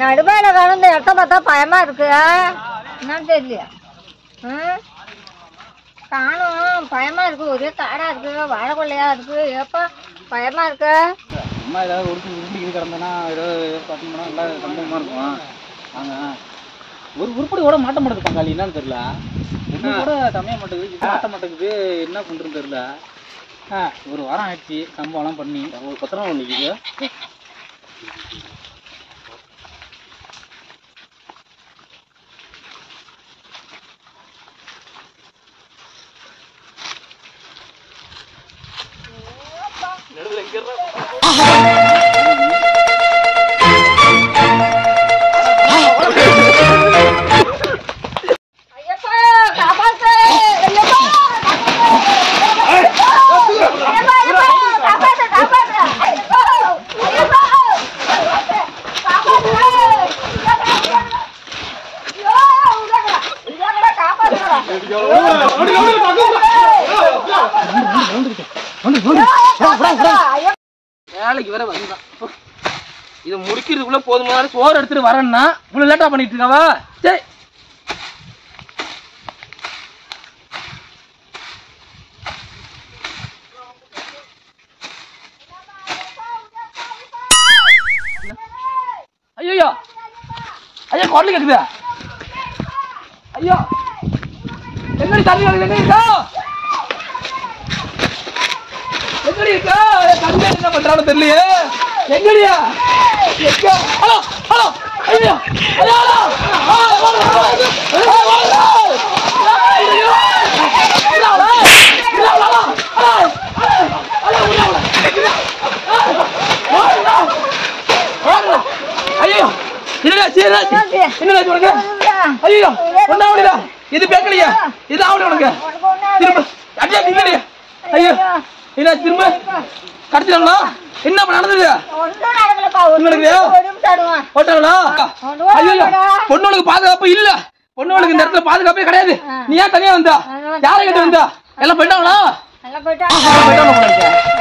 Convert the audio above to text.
நடுமையில கலந்து இடத்த பார்த்தா பயமா இருக்கு. என்னன்னு தெரியல. காணும் பயமா இருக்கு. ஒரே காடா இருக்கு, வாழை கொள்ளையா இருக்கு. ஏப்பா பயமா இருக்கு. அம்மா ஏதாவது உருப்படி கிடந்தனா ஏதாவது பார்த்தீங்கன்னா நல்லா சம்பவமா இருக்கும். நாங்கள் ஒரு உருப்படி கூட மாட்ட மாட்டேது பங்காளி. என்னன்னு தெரியல, ஒன்றும் கூட தமைய மாட்டேங்குது, மாட்ட மாட்டேங்குது. என்ன பண்ணுறதுன்னு தெரியல. ஒரு வாரம் ஆயிடுச்சு சம்பவம்லாம் பண்ணி. ஒரு 10 நாள் நிற்கிது. வேலைக்கு வர வந்தான். இதை முடிக்கிறதுக்குள்ள போதுமான சோறு எடுத்துட்டு வரேன்னா இவ்வளவு லேட்டா பண்ணிட்டு இருக்காவா? சரி ஐயோ ஐயா குரல் கேக்குதா? ஐயோ எங்கடி தண்ணி எங்க இருக்கா? எங்கடி இருக்கா? தண்ணி என்ன பண்றான்னு தெரியலையே. எங்கடியா? ஹலோ ஹலோ ஐயோ ஹலோ ஐயோ என்ன உனக்கு? ஐயோ ஒன்னாவடியா இது பேக்கலையா? இது ஆவடி உனக்கு திரும்ப அடியா நில்லடியா. ஐயோ என்ன திரும்ப கடிச்சிடலாம்? என்ன நடந்தது? பொண்ணுக்கு பாதுகாப்பு இல்ல. பொண்ணுக்கு இந்த இடத்துல பாதுகாப்பே கிடையாது. நீ ஏன் தனியா வந்தா? யாரை கிட்ட வந்தா? எல்லாம் போயிட்டாங்களா?